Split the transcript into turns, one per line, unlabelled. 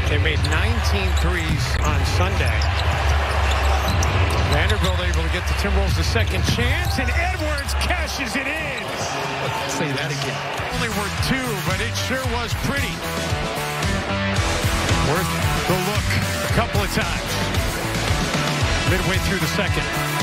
They made 19 threes on Sunday. Vanderbilt able to get the Timberwolves a second chance, and Edwards cashes it in.
Say that again.
Only were 2, but it sure was pretty. Worth the look a couple of times. Midway through the second.